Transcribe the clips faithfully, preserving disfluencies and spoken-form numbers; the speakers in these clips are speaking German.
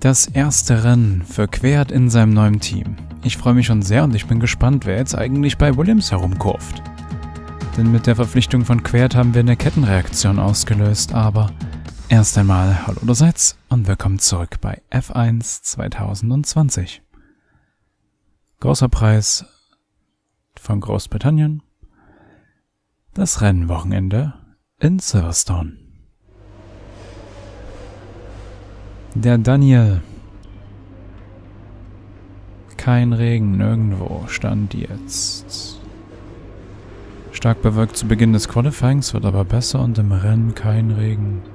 Das erste Rennen für Quert in seinem neuen Team. Ich freue mich schon sehr und ich bin gespannt, wer jetzt eigentlich bei Williams herumkurvt. Denn mit der Verpflichtung von Quert haben wir eine Kettenreaktion ausgelöst, aber erst einmal hallo allerseits und willkommen zurück bei F eins zwanzig zwanzig. Großer Preis von Großbritannien. Das Rennwochenende in Silverstone. Der Daniel. Kein Regen nirgendwo, stand jetzt. Stark bewölkt zu Beginn des Qualifyings, wird aber besser und im Rennen kein Regen.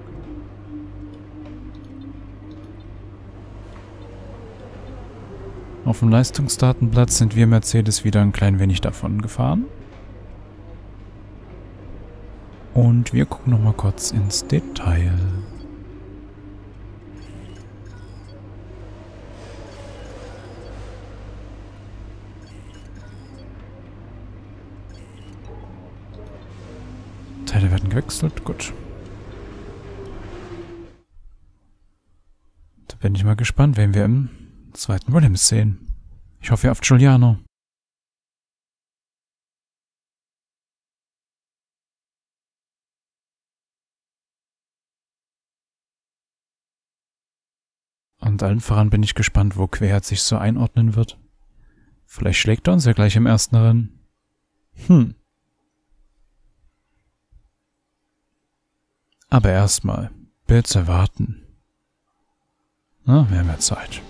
Auf dem Leistungsdatenblatt sind wir Mercedes wieder ein klein wenig davon gefahren. Und wir gucken nochmal kurz ins Detail. Teile werden gewechselt, gut. Da bin ich mal gespannt, wen wir im zweiten Williams sehen. Ich hoffe auf Giuliano. Und allen voran bin ich gespannt, wo Quert sich so einordnen wird. Vielleicht schlägt er uns ja gleich im ersten Rennen. Hm. Aber erstmal, bitte warten. Na, wir haben ja Zeit.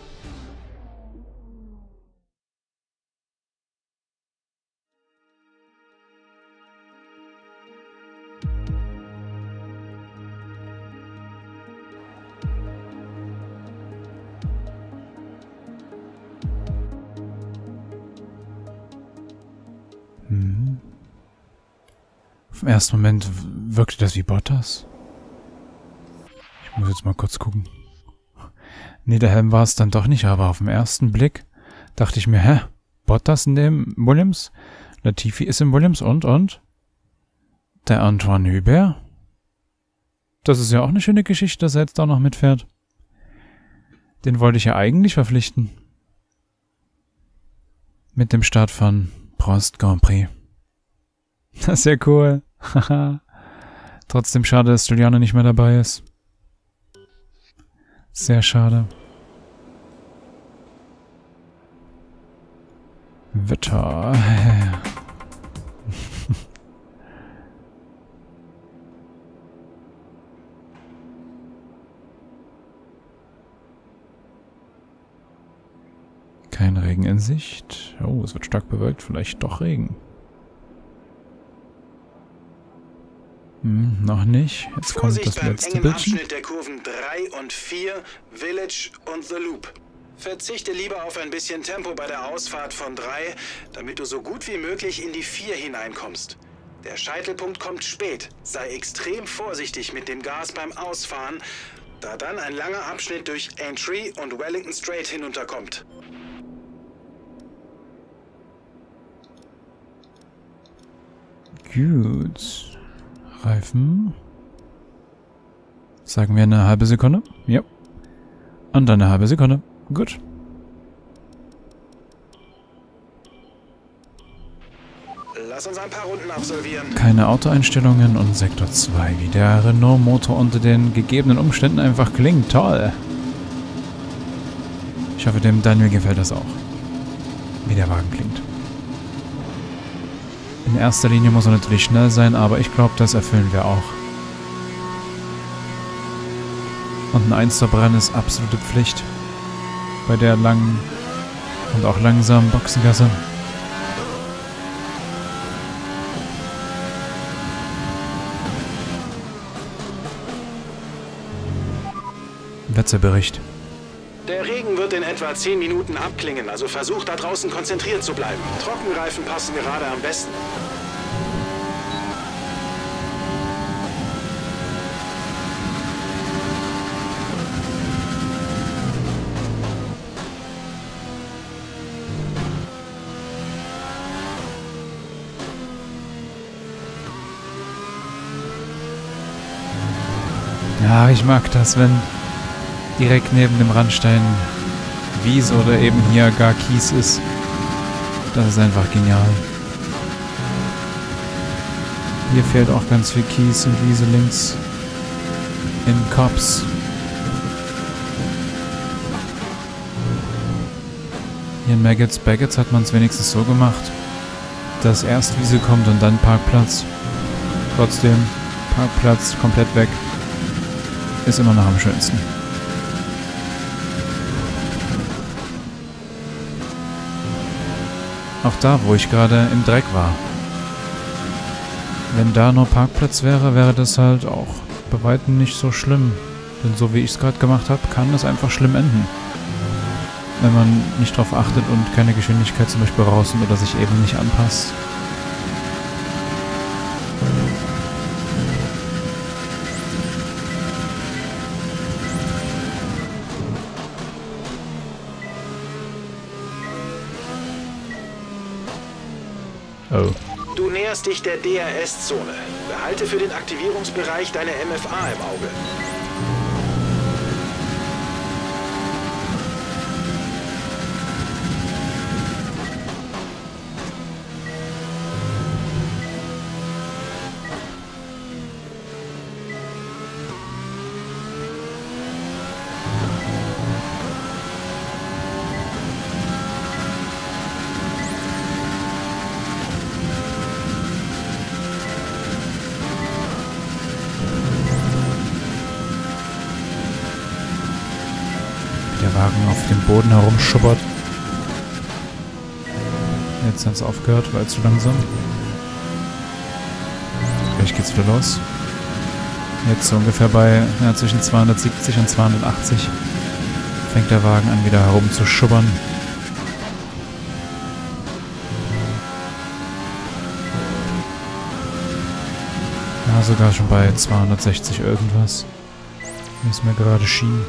Hm. Im ersten Moment wirkte das wie Bottas. Ich muss jetzt mal kurz gucken. Nee, der Helm war es dann doch nicht, aber auf den ersten Blick dachte ich mir, hä? Bottas in dem Williams? Latifi ist im Williams und, und? Der Antoine Hubert? Das ist ja auch eine schöne Geschichte, dass er jetzt auch noch mitfährt. Den wollte ich ja eigentlich verpflichten. Mit dem Start von Prost Grand Prix. Das ist ja cool. Haha. Trotzdem schade, dass Giuliano nicht mehr dabei ist. Sehr schade. Wetter. Kein Regen in Sicht. Oh, es wird stark bewölkt. Vielleicht doch Regen. Hm, noch nicht. Jetzt kommt das letzte Bildchen. Abschnitt der Kurven drei und vier, Village und The Loop. Verzichte lieber auf ein bisschen Tempo bei der Ausfahrt von drei, damit du so gut wie möglich in die vier hineinkommst. Der Scheitelpunkt kommt spät. Sei extrem vorsichtig mit dem Gas beim Ausfahren, da dann ein langer Abschnitt durch Aintree und Wellington Straight hinunterkommt. Gut. Reifen. Sagen wir eine halbe Sekunde. Ja. Und dann eine halbe Sekunde. Gut. Lass uns ein paar Runden absolvieren. Keine Autoeinstellungen und Sektor zwei, wie der Renault-Motor unter den gegebenen Umständen einfach klingt. Toll. Ich hoffe, dem Daniel gefällt das auch. Wie der Wagen klingt. In erster Linie muss er natürlich schnell sein, aber ich glaube, das erfüllen wir auch. Und ein Eins-Verbrennen ist absolute Pflicht. Bei der langen und auch langsamen Boxengasse. Wetterbericht. Der Regen wird in etwa zehn Minuten abklingen, also versuch da draußen konzentriert zu bleiben. Trockenreifen passen gerade am besten. Ja, ich mag das, wenn direkt neben dem Randstein Wiese oder eben hier gar Kies ist. Das ist einfach genial. Hier fehlt auch ganz viel Kies und Wiese links in Cops. Hier in Maggots Baggots hat man es wenigstens so gemacht, dass erst Wiese kommt und dann Parkplatz. Trotzdem, Parkplatz komplett weg ist immer noch am schönsten. Auch da, wo ich gerade im Dreck war. Wenn da nur Parkplatz wäre, wäre das halt auch bei weitem nicht so schlimm. Denn so wie ich es gerade gemacht habe, kann das einfach schlimm enden. Wenn man nicht drauf achtet und keine Geschwindigkeit zum Beispiel rausnimmt oder sich eben nicht anpasst. Oh. Du näherst dich der D R S-Zone. Behalte für den Aktivierungsbereich deine M F A im Auge. Der Wagen auf dem Boden herumschubbert. Jetzt hat es aufgehört, weil zu langsam. Gleich geht's wieder los. Jetzt so ungefähr bei ja, zwischen zweihundertsiebzig und zweihundertachtzig fängt der Wagen an, wieder herum zu schubbern. Ja, sogar schon bei zweihundertsechzig irgendwas. Wie es mir gerade schien.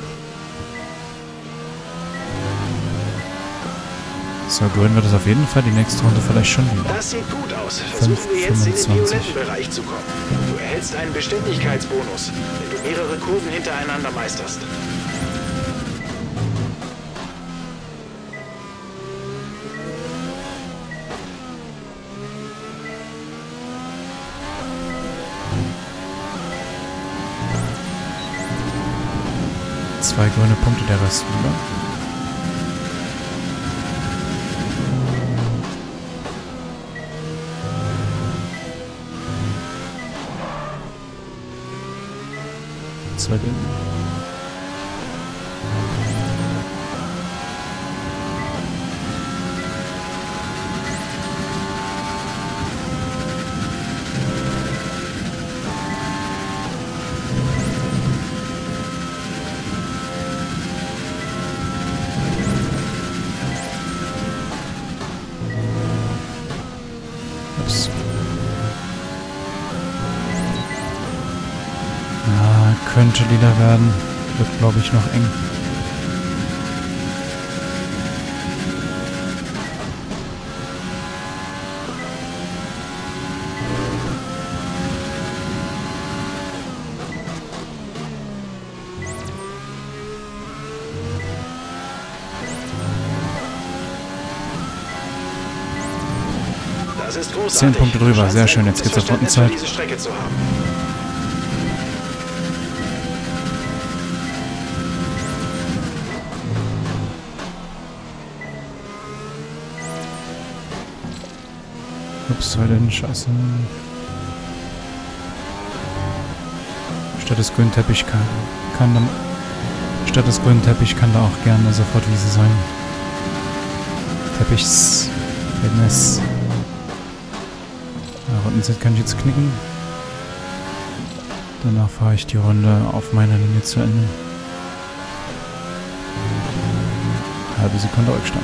So, grün wird es auf jeden Fall, die nächste Runde vielleicht schon wieder. Das sieht gut aus. Versuchen wir jetzt in den violetten Bereich zu kommen. Du erhältst einen Beständigkeitsbonus, wenn du mehrere Kurven hintereinander meisterst. Zwei grüne Punkte, der Rest wieder. Zwei Gelb. Ups. Könnte lila werden. Wird, glaube ich, noch eng. Das ist großartig. Zehn Punkte drüber. Sehr schön. Jetzt geht's auf Rundenzeit. diese Strecke zu haben. Ups, weil denn Scheiße. Statt des grünen Teppich kann, kann dann. Statt des grünen Teppich kann da auch gerne sofort Wiese sein. Teppichs. Fitness. Ja, Rundenzeit kann ich jetzt knicken. Danach fahre ich die Runde auf meiner Linie zu Ende. Halbe Sekunde Rückstand.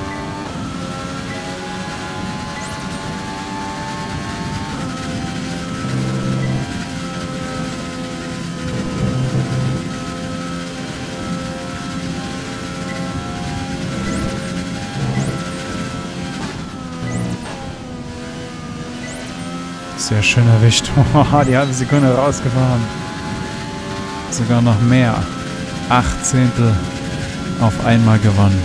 Sehr schön erwischt. Die halbe Sekunde rausgefahren. Sogar noch mehr. Acht Zehntel auf einmal gewonnen.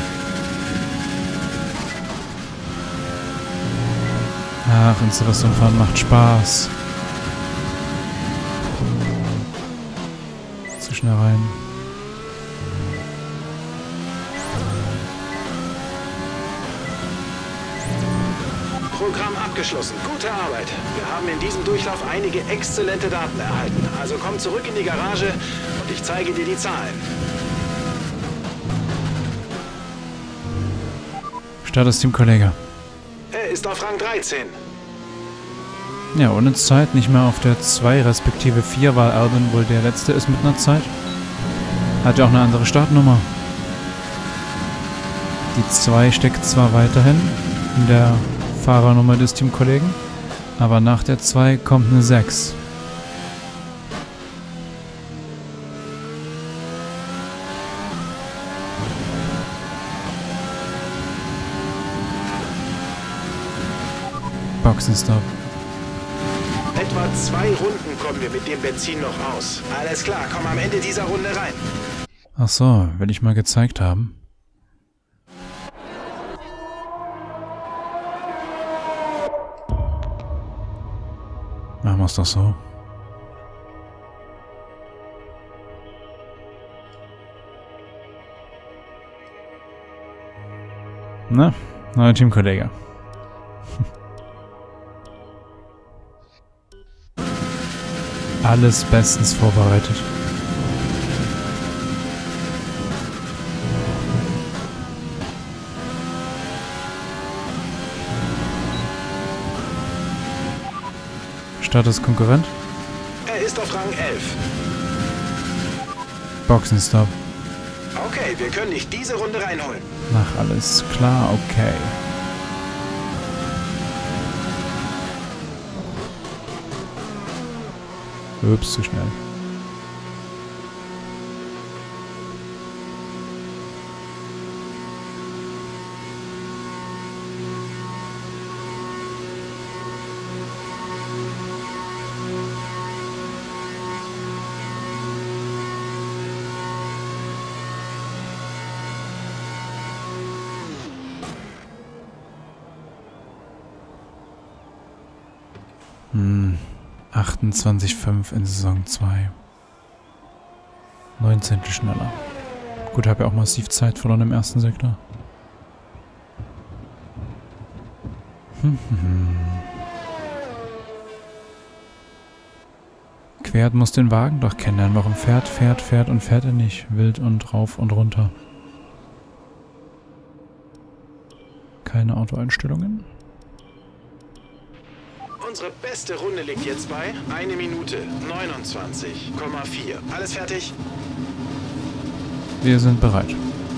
Ach, ins Restaurant fahren macht Spaß. Zu schnell rein. Programm abgeschlossen. Gute Arbeit. Wir haben in diesem Durchlauf einige exzellente Daten erhalten. Also komm zurück in die Garage und ich zeige dir die Zahlen. Status Teamkollege. Er ist auf Rang dreizehn. Ja, ohne Zeit, nicht mehr auf der zwei respektive vier, weil Alvin wohl der Letzte ist mit einer Zeit. Hat ja auch eine andere Startnummer. Die zwei steckt zwar weiterhin in der Fahrernummer des Teamkollegen, aber nach der zwei kommt eine sechs. Boxenstopp. Etwa zwei Runden kommen wir mit dem Benzin noch aus. Alles klar, komm am Ende dieser Runde rein. Ach so, will ich mal gezeigt haben. Machen wir es doch so. Na, neuer Teamkollege. Alles bestens vorbereitet. Status Konkurrent? Er ist auf Rang elf. Boxenstopp. Okay, wir können dich diese Runde reinholen. Ach, alles klar, okay. Ups, zu schnell. Hm, achtundzwanzig Komma fünf in Saison zwei. neun Zehntel schneller. Gut, habe ja auch massiv Zeit verloren im ersten Sektor. Hm, hm, hm. Quert muss den Wagen doch kennenlernen. Warum fährt, fährt, fährt und fährt er nicht? Wild und rauf und runter. Keine Autoeinstellungen. Unsere beste Runde liegt jetzt bei eine Minute neunundzwanzig Komma vier. Alles fertig? Wir sind bereit.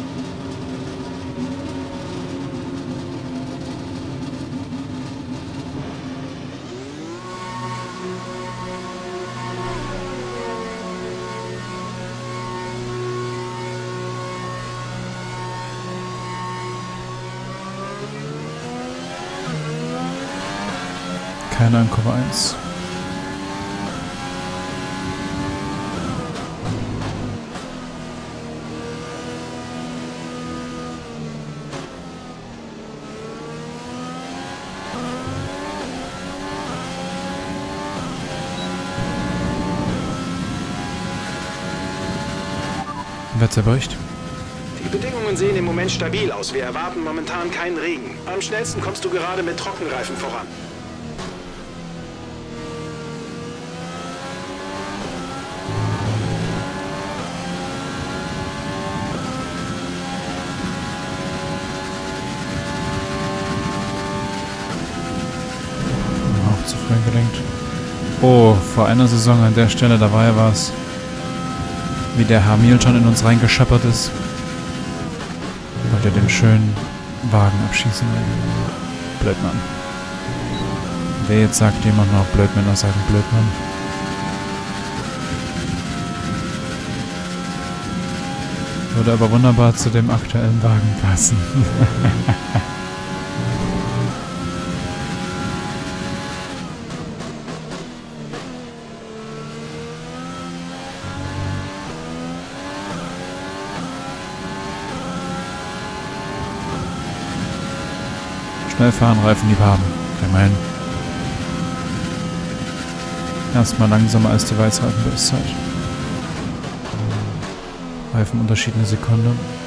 Keine an Kurve eins. Wetterbericht. Die Bedingungen sehen im Moment stabil aus. Wir erwarten momentan keinen Regen. Am schnellsten kommst du gerade mit Trockenreifen voran. Auch zu früh gelenkt. Oh, vor einer Saison an der Stelle, da war ja was. Wie der Hamilton in uns reingescheppert ist. Wollte den schönen Wagen abschießen. Blödmann. Wer jetzt sagt jemand noch Blödmänner sagen Blödmann? Würde aber wunderbar zu dem aktuellen Wagen passen. Schnell fahren, Reifenliebhaben. Immerhin. Erstmal langsamer als die Weißreifen-Bestzeit. Reifenunterschied eine Sekunde.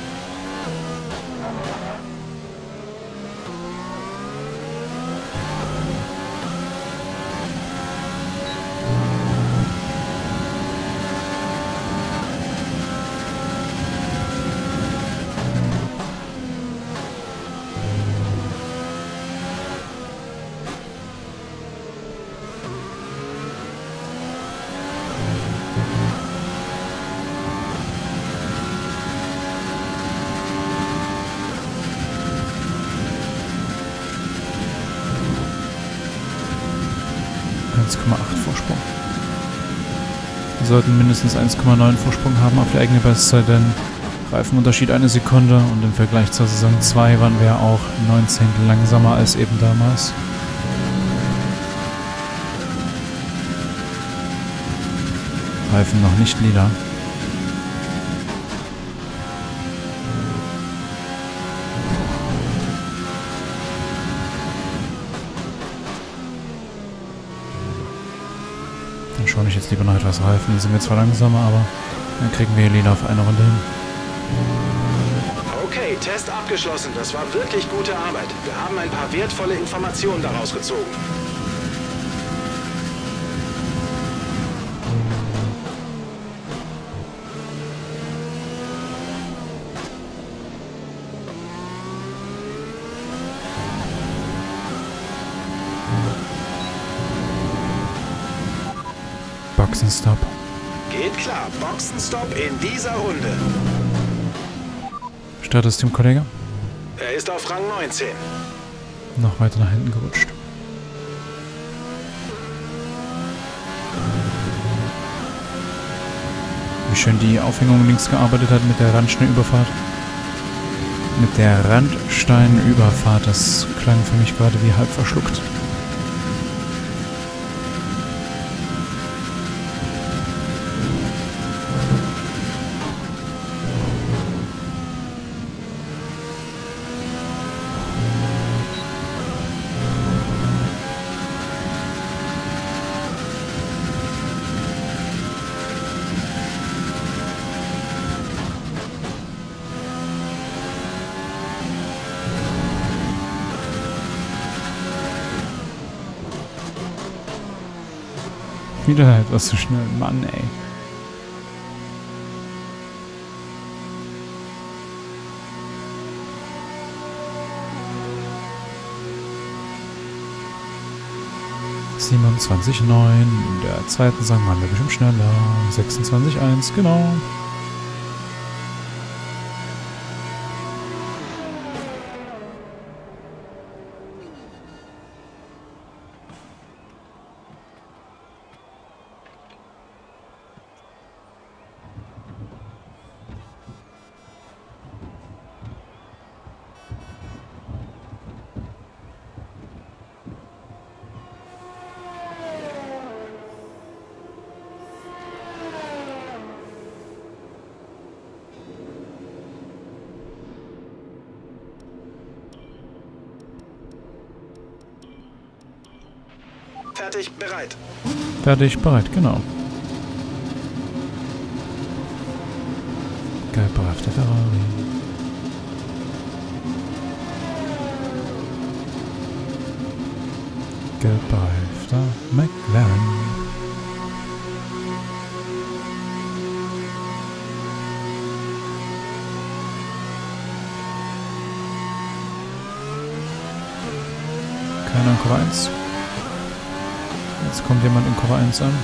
eins Komma acht Vorsprung. Wir sollten mindestens eins Komma neun Vorsprung haben auf die eigene Bestzeit, denn Reifenunterschied eine Sekunde und im Vergleich zur Saison zwei waren wir auch neun Zehntel langsamer als eben damals. Reifen noch nicht lila. Dann schaue ich jetzt lieber noch etwas Reifen. Dann sind wir zwar langsamer, aber dann kriegen wir lila auf eine Runde hin. Okay, Test abgeschlossen. Das war wirklich gute Arbeit. Wir haben ein paar wertvolle Informationen daraus gezogen. Boxenstopp. Geht klar. Boxenstopp in dieser Runde. Startsystem, Kollege. Er ist auf Rang neunzehn. Noch weiter nach hinten gerutscht. Wie schön die Aufhängung links gearbeitet hat mit der Randsteinüberfahrt. Mit der Randsteinüberfahrt. Das klang für mich gerade wie halb verschluckt. Wieder etwas zu schnell. Mann, ey. siebenundzwanzig Komma neun. In der zweiten sagen wir ein bisschen schneller. sechsundzwanzig Komma eins, genau. Fertig, bereit. Fertig, bereit, genau. Gelb bereifter Ferrari. Gelb bereifter McLaren. Keiner in Kurve eins. Jetzt kommt jemand in Kurve eins an.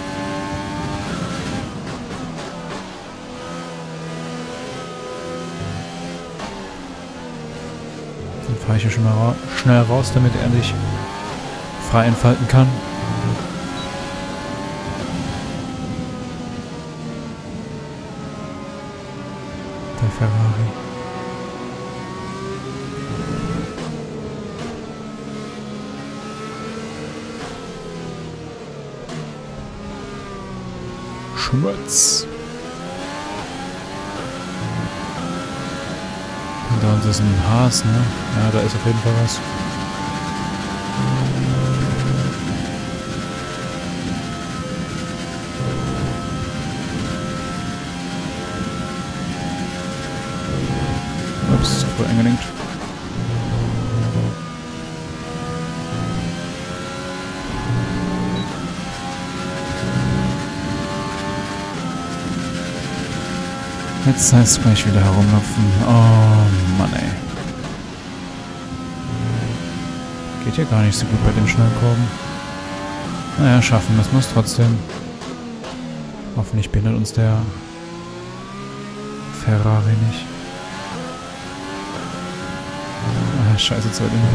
Dann fahre ich hier schon mal ra schnell raus, damit er sich frei entfalten kann. Der Ferrari. Schmutz. Hinter uns ist ein Haas, ne? Ja, da ist auf jeden Fall was. Spur eingelenkt. Jetzt heißt es gleich wieder herumlaufen. Oh Mann, ey. Geht hier gar nicht so gut bei den Schnellkurven. Naja, schaffen müssen wir es trotzdem. Hoffentlich behindert uns der Ferrari nicht. Ah, scheiße, zu weit hin.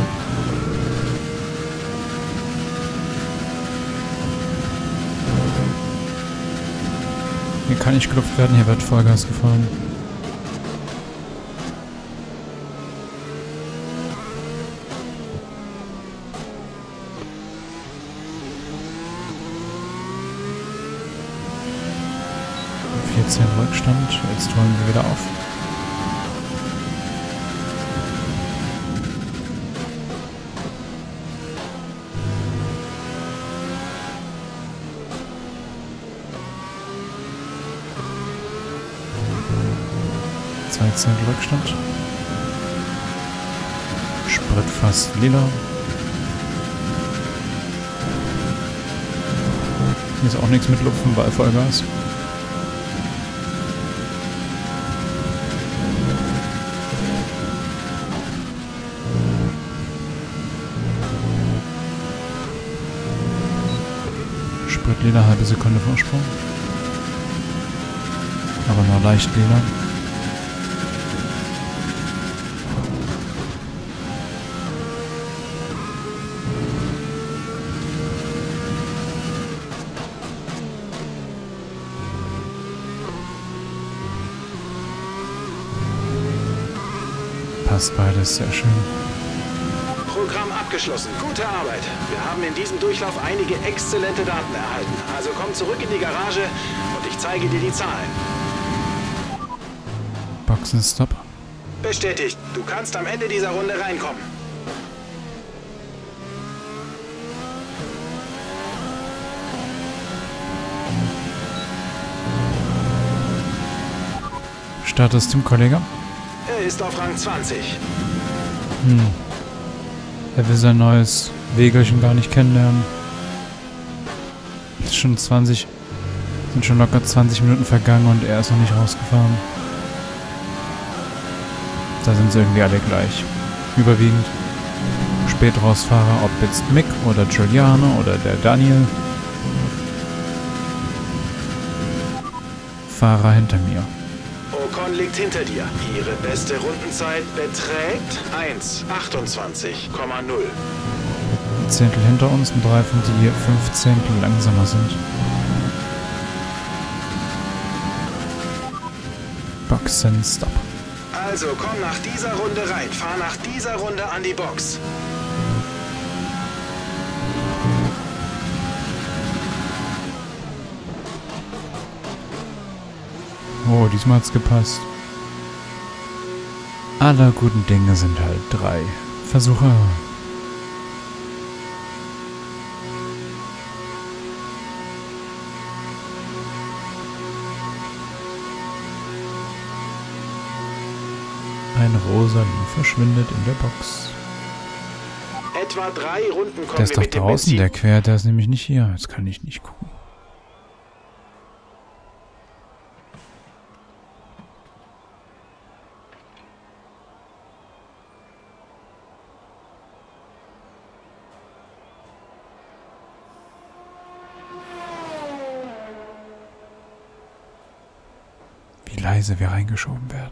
Hier kann nicht gelupft werden, hier wird Vollgas gefahren. vierzehn Rückstand, jetzt holen wir wieder auf. zweizehn Rückstand. Sprit fast lila. Hier ist auch nichts mit Lupfen, weil Vollgas. Sprit lila, halbe Sekunde Vorsprung. Aber nur leicht lila. Passt beides, sehr schön. Programm abgeschlossen. Gute Arbeit. Wir haben in diesem Durchlauf einige exzellente Daten erhalten. Also komm zurück in die Garage und ich zeige dir die Zahlen. Boxenstopp. Bestätigt. Du kannst am Ende dieser Runde reinkommen. Status dem Kollege. Er ist auf Rang zwanzig. Hm. Er will sein neues Wägelchen gar nicht kennenlernen. Ist schon zwanzig, sind schon locker zwanzig Minuten vergangen und er ist noch nicht rausgefahren. Da sind sie irgendwie alle gleich. Überwiegend Spätrausfahrer, ob jetzt Mick oder Giuliano oder der Daniel. Fahrer hinter mir. Ocon liegt hinter dir. Ihre beste Rundenzeit beträgt eins achtundzwanzig Komma null. Ein Zehntel hinter uns mit Reifen, die fünf Zehntel langsamer sind. Boxenstopp. Also komm nach dieser Runde rein. Fahr nach dieser Runde an die Box. Oh, diesmal hat's gepasst. Aller guten Dinge sind halt drei Versuche. Ein rosa Linie verschwindet in der Box. Etwa drei Runden kommen Der ist wir doch mit dem draußen, Benzin. der Quer, der ist nämlich nicht hier. Jetzt kann ich nicht gucken. Wie leise wir reingeschoben werden.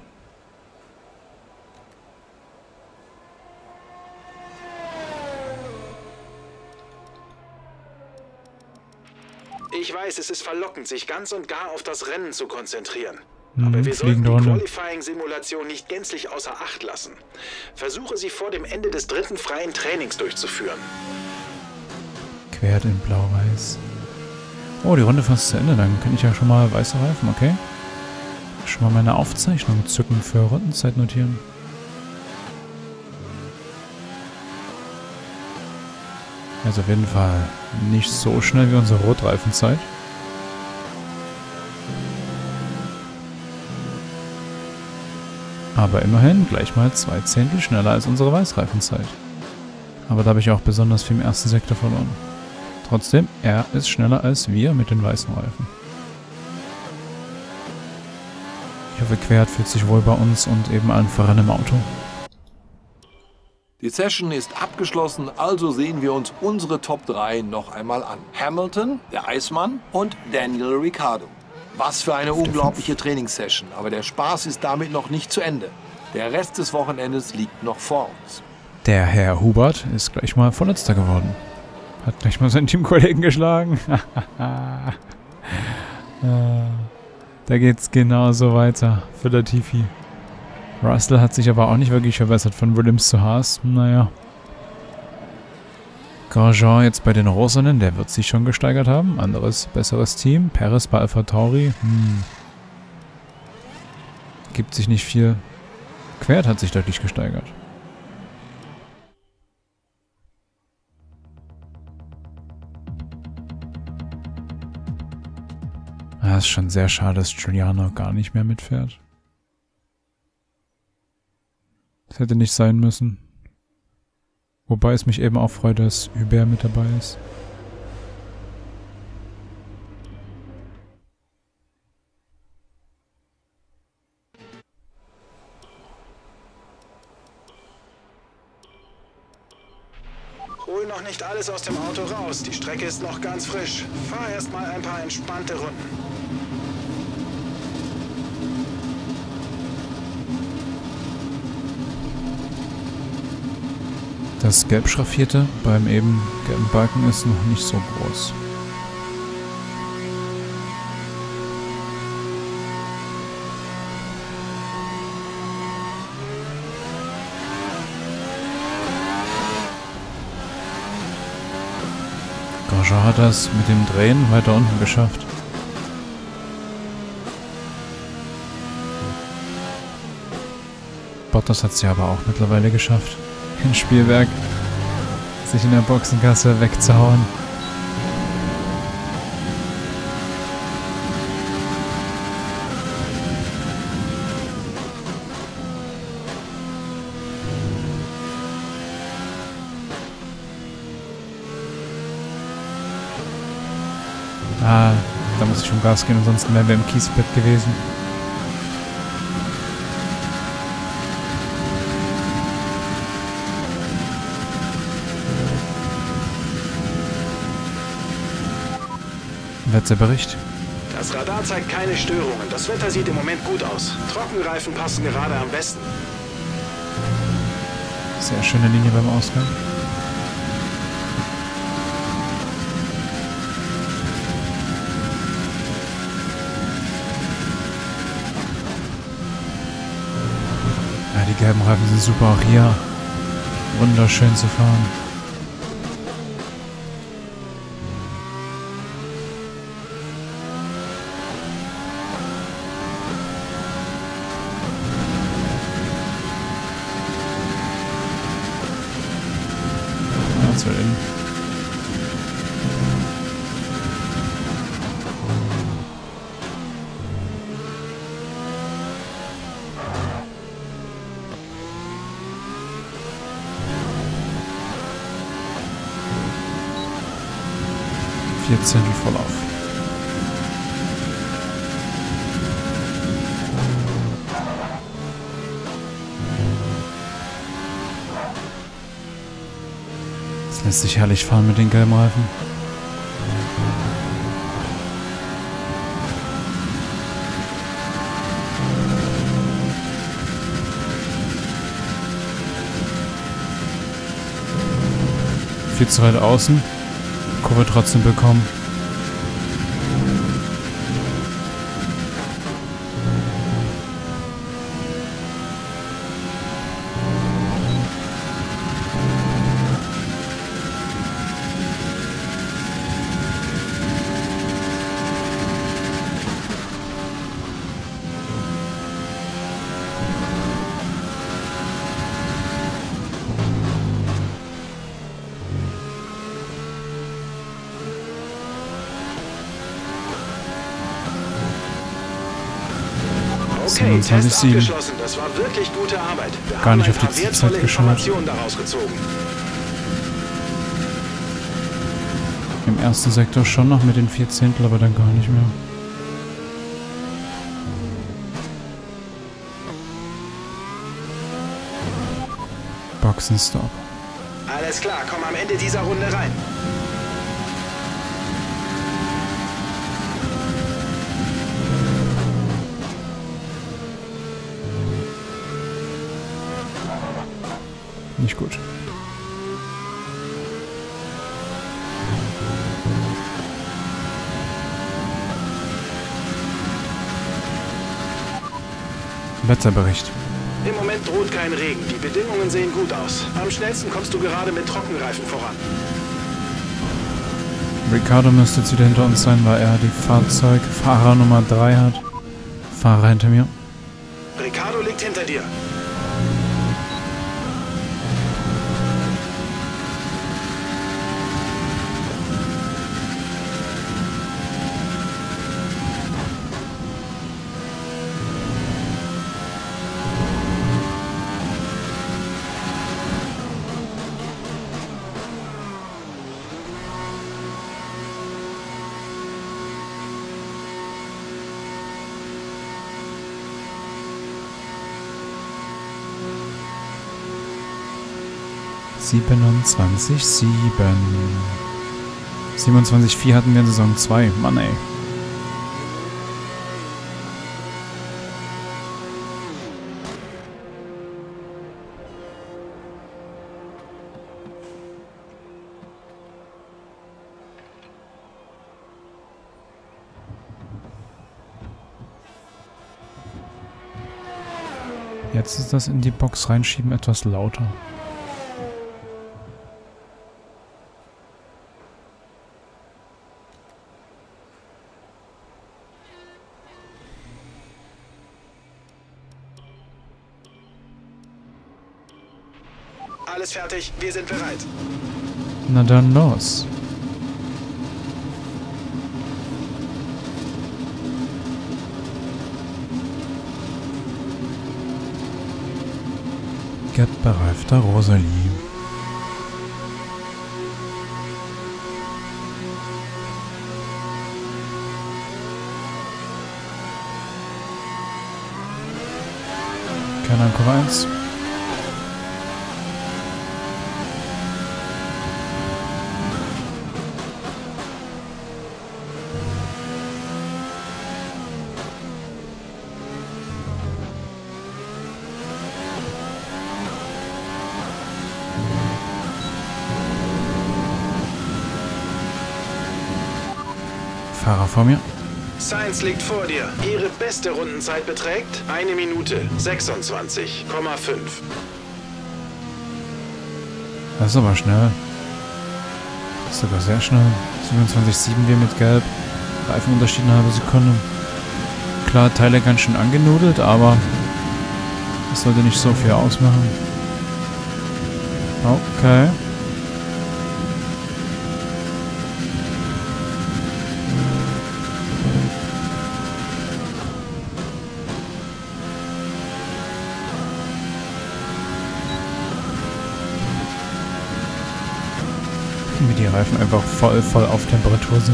Ich weiß, es ist verlockend, sich ganz und gar auf das Rennen zu konzentrieren. Hm, Aber wir sollten die Runde. Qualifying-Simulation nicht gänzlich außer Acht lassen. Versuche sie vor dem Ende des dritten freien Trainings durchzuführen. Quert in blau-weiß. Oh, die Runde fast zu Ende. Dann kann ich ja schon mal weiße Reifen, okay? Schon mal meine Aufzeichnung zücken für Rundenzeit notieren. Also auf jeden Fall nicht so schnell wie unsere Rotreifenzeit. Aber immerhin gleich mal zwei Zehntel schneller als unsere Weißreifenzeit. Aber da habe ich auch besonders viel im ersten Sektor verloren. Trotzdem, er ist schneller als wir mit den weißen Reifen. Ich hoffe, Quert fühlt sich wohl bei uns und eben allen voran im Auto. Die Session ist abgeschlossen, also sehen wir uns unsere Top drei noch einmal an. Hamilton, der Eismann und Daniel Ricciardo. Was für eine unglaubliche Trainingssession, aber der Spaß ist damit noch nicht zu Ende. Der Rest des Wochenendes liegt noch vor uns. Der Herr Hubert ist gleich mal Vorletzter geworden. Hat gleich mal seinen Teamkollegen geschlagen. Da geht's genauso weiter für Latifi. Russell hat sich aber auch nicht wirklich verbessert von Williams zu Haas. Naja. Grosjean jetzt bei den Rosanen, der wird sich schon gesteigert haben. Anderes, besseres Team. Perez bei AlphaTauri. Hm. Gibt sich nicht viel. Quert hat sich deutlich gesteigert. Ah, ist schon sehr schade, dass Giuliano gar nicht mehr mitfährt. Das hätte nicht sein müssen. Wobei es mich eben auch freut, dass Hubert mit dabei ist. Hol noch nicht alles aus dem Auto raus. Die Strecke ist noch ganz frisch. Fahr erst mal ein paar entspannte Runden. Das gelb schraffierte beim eben gelben Balken ist noch nicht so groß. Grosjean hat das mit dem Drehen weiter unten geschafft. Bottas hat es ja aber auch mittlerweile geschafft, ein Spielwerk sich in der Boxengasse wegzuhauen. Ah, da muss ich schon Gas gehen, ansonsten wären wir im Kiesbett gewesen. Wetterbericht. Das Radar zeigt keine Störungen. Das Wetter sieht im Moment gut aus. Trockenreifen passen gerade am besten. Sehr schöne Linie beim Ausgang. Ja, die gelben Reifen sind super, auch hier wunderschön zu fahren. Soll in. Vier Zehntel Vorlauf. Lässt sich herrlich fahren mit den gelben Reifen. Viel zu weit außen. Kurve trotzdem bekommen. Okay, siebenundzwanzig Test sieben. abgeschlossen. Das war wirklich gute Arbeit. Wir Gar haben nicht ein auf die paar wertvolle Zielzeit geschaut. Informationen daraus gezogen. Im ersten Sektor schon noch mit den vier Zehntel, aber dann gar nicht mehr. Boxenstopp. Alles klar, komm am Ende dieser Runde rein. Nicht gut. Wetterbericht. Im Moment droht kein Regen. Die Bedingungen sehen gut aus. Am schnellsten kommst du gerade mit Trockenreifen voran. Ricardo müsste jetzt wieder hinter uns sein, weil er die Fahrzeugfahrer Nummer drei hat. Fahrer hinter mir. Ricardo liegt hinter dir. siebenundzwanzig sieben. siebenundzwanzig vier hatten wir in Saison zwei. Mann ey. Jetzt ist das in die Box reinschieben etwas lauter. Alles fertig, wir sind bereit. Na dann los. Get bereifter Rosalie. Keiner in Kurve eins. Fahrer vor mir. Sainz liegt vor dir. Ihre beste Rundenzeit beträgt eine Minute sechsundzwanzig Komma fünf. Das ist aber schnell. Das ist sogar sehr schnell. siebenundzwanzig sieben wir mit Gelb. Reifenunterschied eine halbe Sekunde. Klar, Teile ganz schön angenudelt, aber das sollte nicht so viel ausmachen. Okay. Wie die Reifen einfach voll, voll auf Temperatur sind.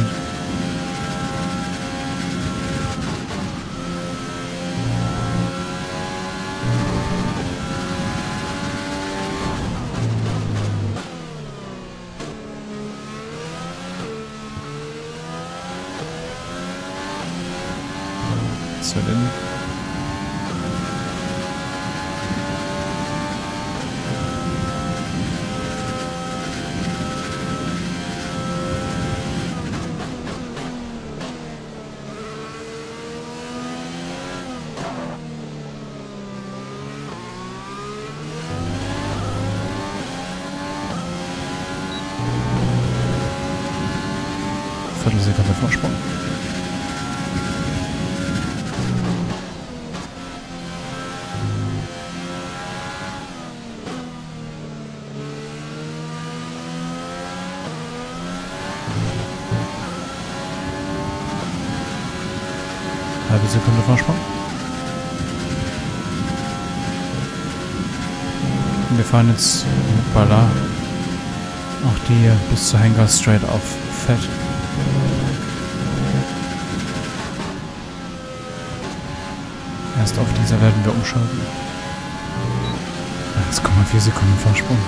Was soll denn? Viertelsekunde Vorsprung. Halbe Sekunde Vorsprung. Und wir fahren jetzt mit Baller auch die hier bis zur Hangar straight auf Fett. Erst auf dieser werden wir umschalten. eins Komma vier Sekunden Vorsprung.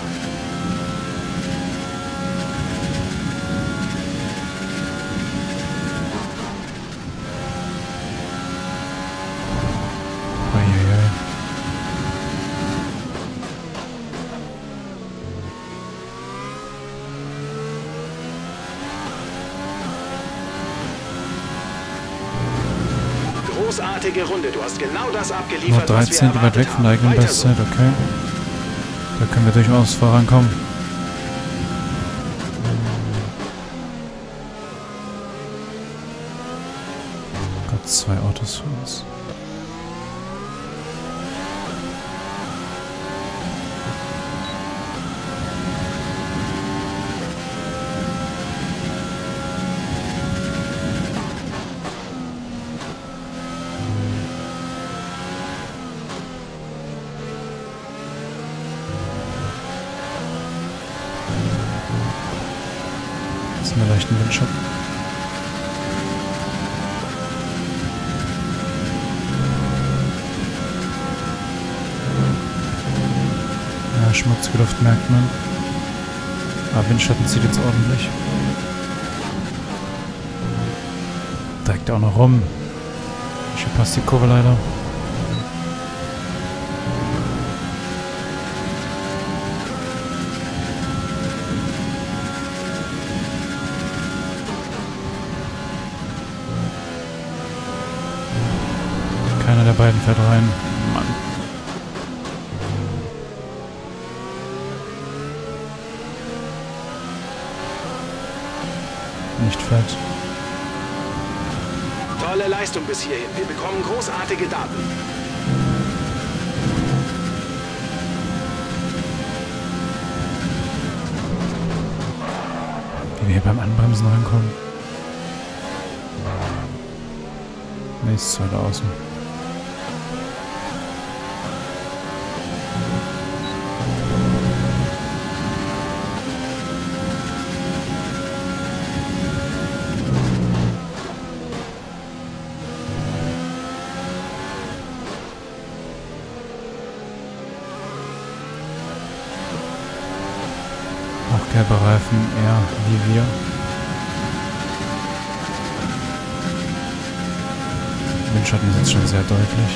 Uiuiui. Großartige Runde. Du hast genau das Nur abgeliefert, drei was wir Zehntel weit erwartet weg von der haben. eigenen Weiter so. Bestzeit, okay. Da können wir durchaus vorankommen. Gott, zwei Autos für uns. Das ist ein leichten Windschatten. Ja, schmutzige Luft merkt man. Aber Windschatten zieht jetzt ordentlich. Direkt auch noch rum. Ich verpasse die Kurve leider. Keiner der beiden fährt rein. Mann. Nicht fett. Tolle Leistung bis hierhin. Wir bekommen großartige Daten. Wie wir hier beim Anbremsen rankommen. Nächstes Mal da außen. Auch gelbe Reifen, eher wie wir. Windschatten ist jetzt schon sehr deutlich.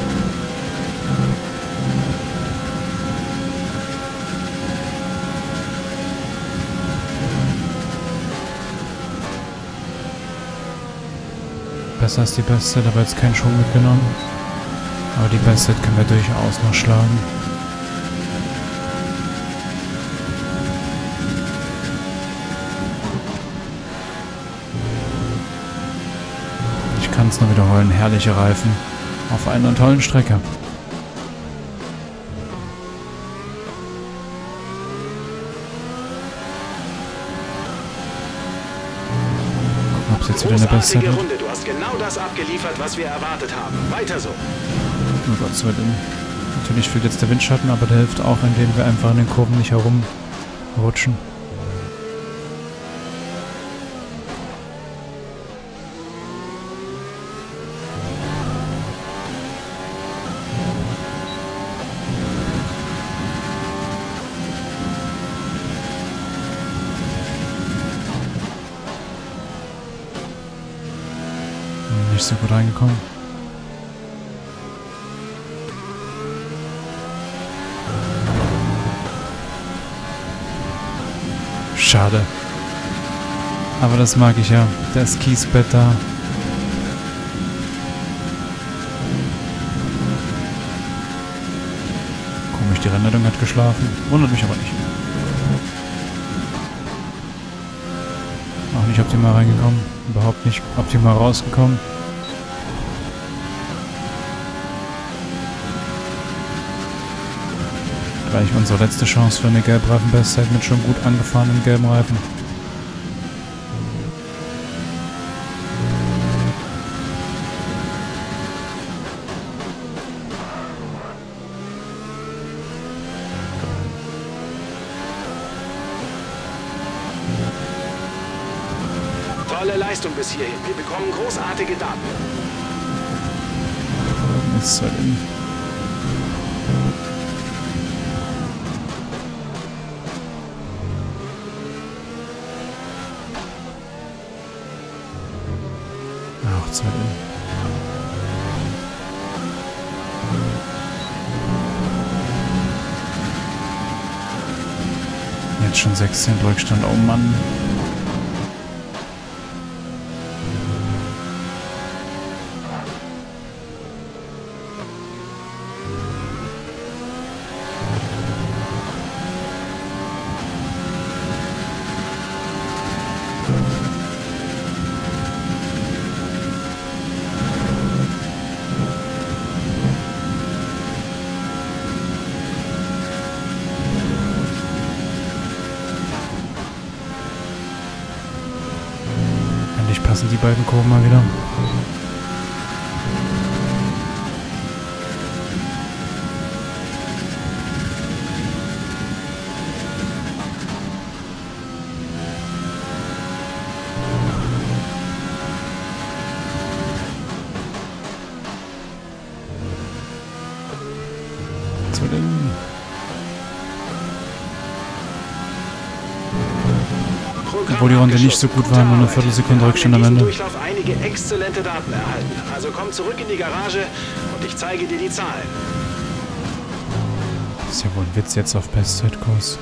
Besser als die Bestzeit, aber jetzt keinen Schwung mitgenommen. Aber die Bestzeit können wir durchaus noch schlagen. Ich kann es nur wiederholen, herrliche Reifen auf einer tollen Strecke. Gucken, ob es jetzt wieder eine Bestzeit Großartige wird. Runde. Du hast genau das abgeliefert, was wir erwartet haben. Weiter so. Oh Gott, so denn. Natürlich fehlt jetzt der Windschatten, aber der hilft auch, indem wir einfach in den Kurven nicht herumrutschen. Nicht so gut reingekommen. Schade. Aber das mag ich ja. Das Kiesbett da. Komisch, die Rennleitung hat geschlafen. Wundert mich aber nicht. Auch nicht optimal reingekommen. Überhaupt nicht optimal rausgekommen. Gleich unsere letzte Chance für eine Gelbreifen-Bestzeit mit schon gut angefahrenen gelben Reifen. Tolle Leistung bis hierhin. Wir bekommen großartige Daten. Was soll denn? Ach, was soll denn? Jetzt schon sechzehn Rückstand. Oh Mann. Passen die beiden Kurven mal wieder. Was soll denn? Obwohl die Runde nicht so gut war, nur eine Viertelsekunde Rückstand am Ende. Durchlauf einige exzellente Daten erhalten. Also komm zurück in die Garage und ich zeige dir die Zahlen. Das ist ja wohl ein Witz jetzt auf Bestzeitkurs.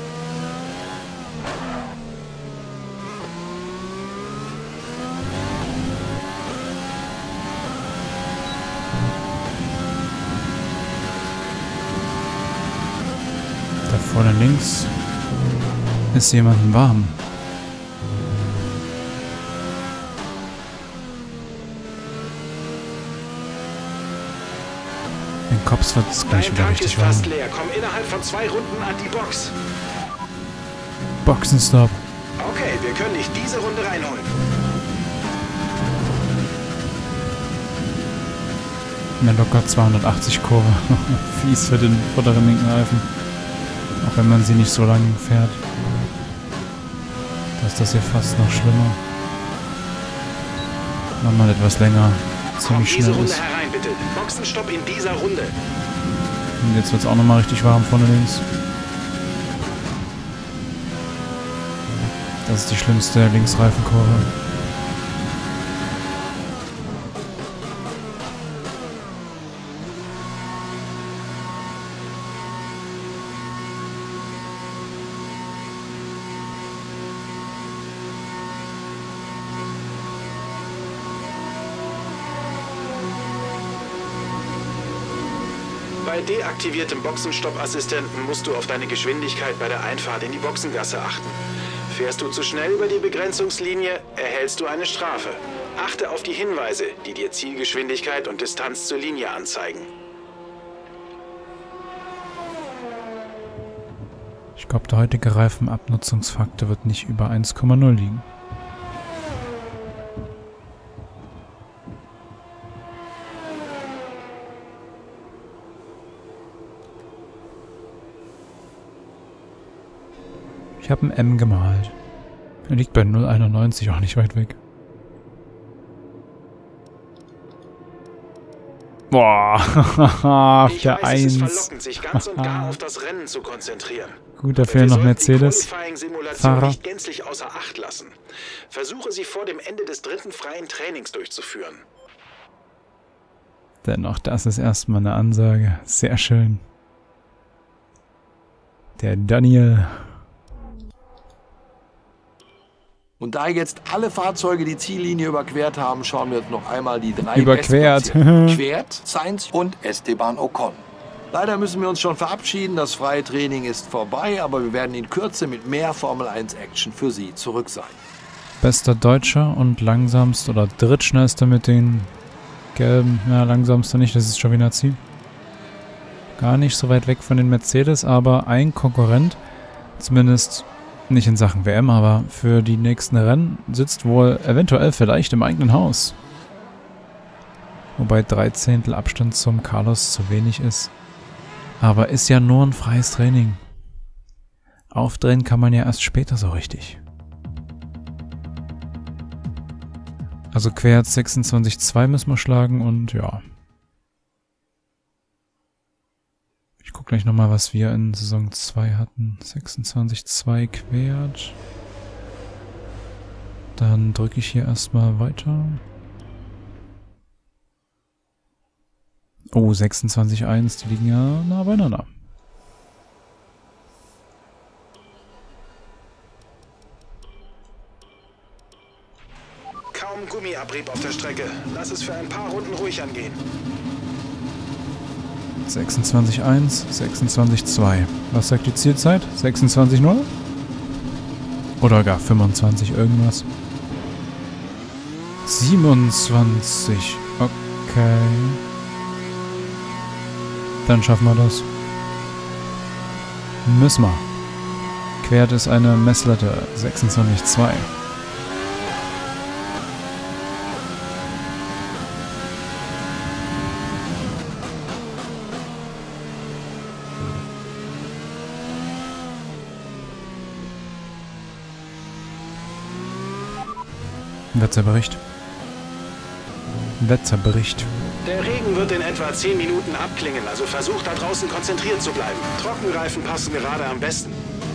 Da vorne links ist jemandem warm. In Cops wird es gleich wieder richtig warm. Fast leer. Komm innerhalb von zwei Runden an die Box. Boxenstopp. Okay, wir können dich diese Runde reinholen. Mir locker zweihundertachtzig Kurve. Fies für den vorderen linken Reifen. Auch wenn man sie nicht so lang fährt. Da ist das hier fast noch schlimmer. Nochmal etwas länger. Ziemlich schnell diese Runde ist. herein, bitte. Boxenstopp in dieser Runde. Und jetzt wird es auch nochmal richtig warm vorne links. Das ist die schlimmste Linksreifenkurve. Bei deaktiviertem Boxenstoppassistenten musst du auf deine Geschwindigkeit bei der Einfahrt in die Boxengasse achten. Fährst du zu schnell über die Begrenzungslinie, erhältst du eine Strafe. Achte auf die Hinweise, die dir Zielgeschwindigkeit und Distanz zur Linie anzeigen. Ich glaube, der heutige Reifenabnutzungsfaktor wird nicht über eins Komma null liegen. Ich habe ein M gemalt. Er liegt bei null Komma einundneunzig, auch nicht weit weg. Boah, auf ich der weiß, eins. Es ist verlockend, sich ganz und gar auf das Rennen zu konzentrieren. Gut, da fehlen noch Mercedes. Fahrer nicht gänzlich außer Acht lassen. Versuche sie vor dem Ende des dritten freien Trainings durchzuführen. Dennoch, das ist erstmal eine Ansage. Sehr schön. Der Daniel. Und da jetzt alle Fahrzeuge die Ziellinie überquert haben, schauen wir uns noch einmal die drei Überquert. Quert, Sainz und Esteban Ocon. Leider müssen wir uns schon verabschieden, das freie Training ist vorbei, aber wir werden in Kürze mit mehr Formel eins Action für Sie zurück sein. Bester Deutscher und langsamster oder drittschnellster mit den gelben, ja langsamster nicht, das ist Giovinazzi. Gar nicht so weit weg von den Mercedes, aber ein Konkurrent, zumindest nicht in Sachen W M, aber für die nächsten Rennen sitzt wohl eventuell vielleicht im eigenen Haus. Wobei drei Zehntel Abstand zum Carlos zu wenig ist. Aber ist ja nur ein freies Training. Aufdrehen kann man ja erst später so richtig. Also Quert sechsundzwanzig Komma zwei müssen wir schlagen und ja. Ich gucke gleich nochmal, was wir in Saison zwei hatten. sechsundzwanzig Komma zwei Quert. Dann drücke ich hier erstmal weiter. Oh, sechsundzwanzig Komma eins, die liegen ja nah beieinander. Kaum Gummiabrieb auf der Strecke. Lass es für ein paar Runden ruhig angehen. sechsundzwanzig Komma eins, sechsundzwanzig Komma zwei. Was sagt die Zielzeit? sechsundzwanzig Komma null? Oder gar fünfundzwanzig irgendwas? siebenundzwanzig. Okay. Dann schaffen wir das. Müssen wir. Quert ist eine Messlatte. sechsundzwanzig Komma zwei. Wetterbericht. Wetterbericht. Der Regen wird in etwa zehn Minuten abklingen, also versuch da draußen konzentriert zu bleiben. Trockenreifen passen gerade am besten.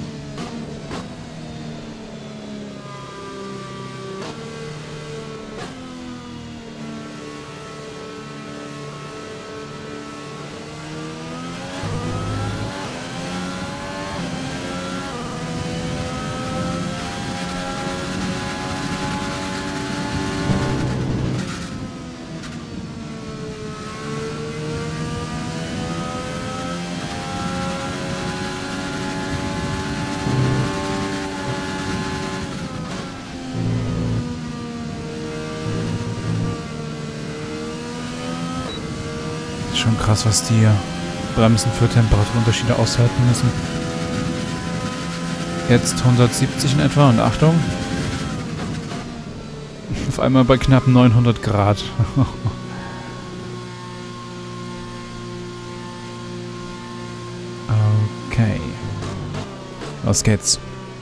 Schon krass, was die Bremsen für Temperaturunterschiede aushalten müssen. Jetzt hundertsiebzig in etwa und Achtung. Auf einmal bei knapp neunhundert Grad. Okay. Los geht's.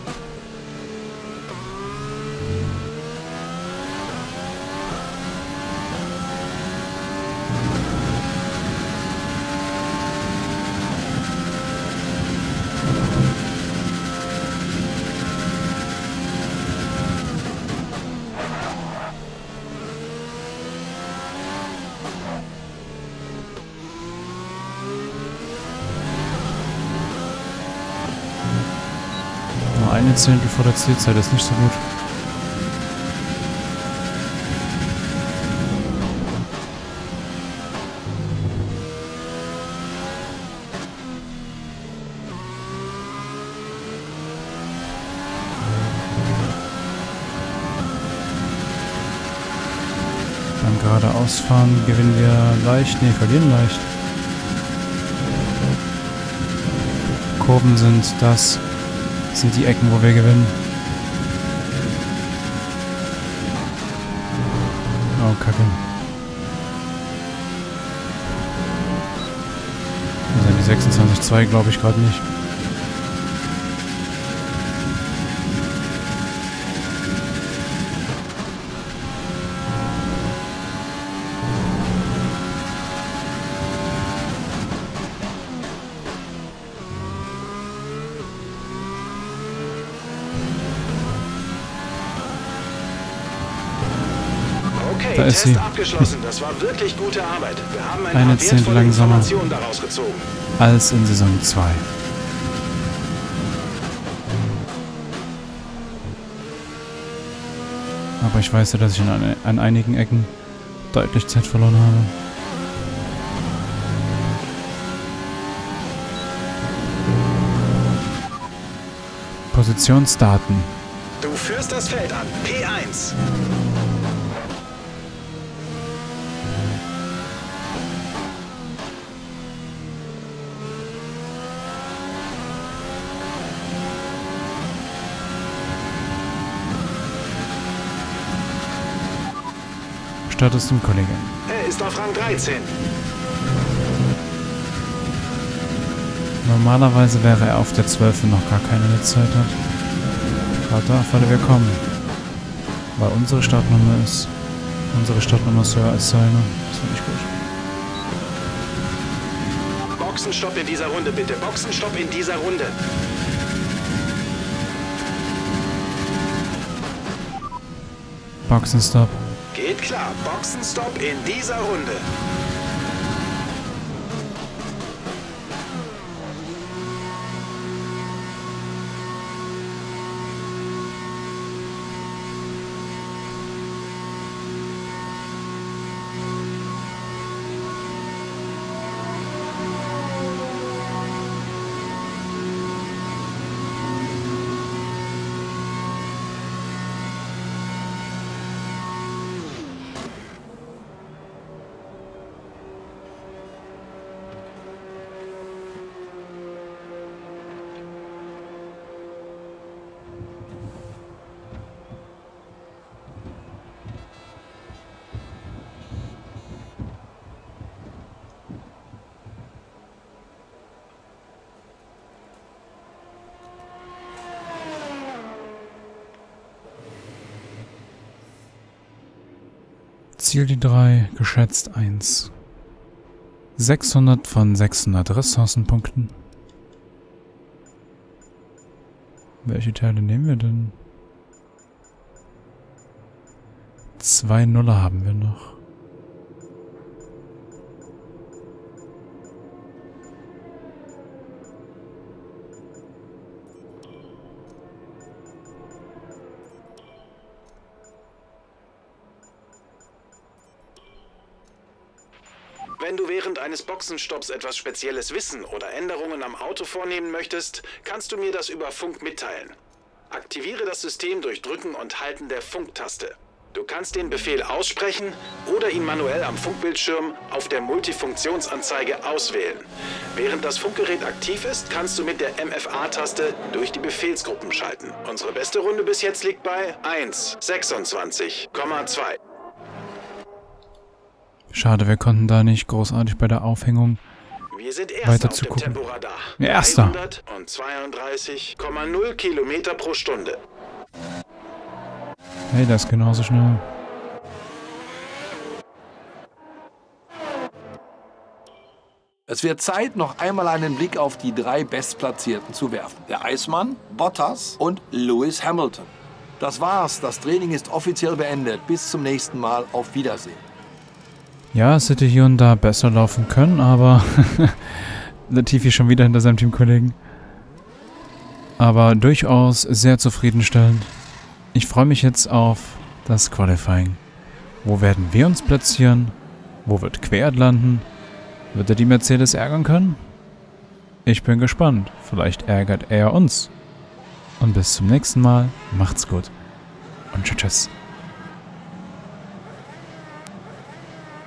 Eine Zehntel vor der Zielzeit ist nicht so gut. Beim geradeaus fahren gewinnen wir leicht, ne, verlieren leicht. Kurven sind das. Sind die Ecken, wo wir gewinnen. Oh, Kacke. Also die sechsundzwanzig Komma zwei glaube ich gerade nicht. Okay, Da ist Test sie. abgeschlossen. Das war wirklich gute Arbeit. Wir haben ein Eine paar Zehntel wertvolle langsamer. Informationen daraus gezogen. Als in Saison zwei. Aber ich weiß ja, dass ich an, an einigen Ecken deutlich Zeit verloren habe. Positionsdaten. Du führst das Feld an. P eins. Startest du, Kollege? Er ist auf Rang dreizehn. Normalerweise wäre er auf der zwölf, wenn noch gar keine Netzzeit hat. Gerade da, weil wir kommen. Weil unsere Startnummer ist Unsere Startnummer ist höher als seine. Das finde ich gut. Boxenstopp in dieser Runde, bitte. Boxenstopp in dieser Runde. Boxenstopp. Geht klar. Boxenstopp in dieser Runde. Ziel die drei, geschätzt eins. sechshundert von sechshundert Ressourcenpunkten. Welche Teile nehmen wir denn? Zwei Nuller haben wir noch. Wenn du während eines Boxenstopps etwas Spezielles wissen oder Änderungen am Auto vornehmen möchtest, kannst du mir das über Funk mitteilen. Aktiviere das System durch Drücken und Halten der Funktaste. Du kannst den Befehl aussprechen oder ihn manuell am Funkbildschirm auf der Multifunktionsanzeige auswählen. Während das Funkgerät aktiv ist, kannst du mit der M F A-Taste durch die Befehlsgruppen schalten. Unsere beste Runde bis jetzt liegt bei eins sechsundzwanzig Komma zwei. Schade, wir konnten da nicht großartig bei der Aufhängung Wir sind weiter Erster auf zu dem gucken. Temporadar. Ja, Erster. dreihundertzweiunddreißig Komma null Kilometer pro Stunde. Hey, das ist genauso schnell. Es wird Zeit, noch einmal einen Blick auf die drei Bestplatzierten zu werfen. Der Eismann, Bottas und Lewis Hamilton. Das war's, das Training ist offiziell beendet. Bis zum nächsten Mal, auf Wiedersehen. Ja, es hätte hier und da besser laufen können, aber Latifi schon wieder hinter seinem Teamkollegen. Aber durchaus sehr zufriedenstellend. Ich freue mich jetzt auf das Qualifying. Wo werden wir uns platzieren? Wo wird Quert landen? Wird er die Mercedes ärgern können? Ich bin gespannt. Vielleicht ärgert er uns. Und bis zum nächsten Mal. Macht's gut. Und tschüss.